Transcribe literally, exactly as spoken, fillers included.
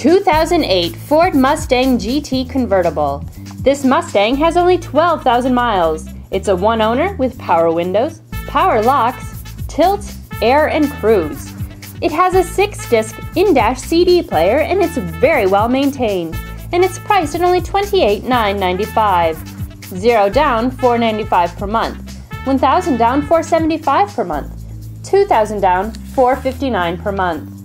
two thousand eight Ford Mustang G T Convertible. This Mustang has only twelve thousand miles. It's a one-owner with power windows, power locks, tilt, air, and cruise. It has a six-disc in-dash C D player and it's very well maintained. And it's priced at only twenty-eight thousand nine hundred ninety-five dollars. Zero down, four hundred ninety-five dollars per month. one thousand down, four hundred seventy-five dollars per month. two thousand down, four hundred fifty-nine dollars per month.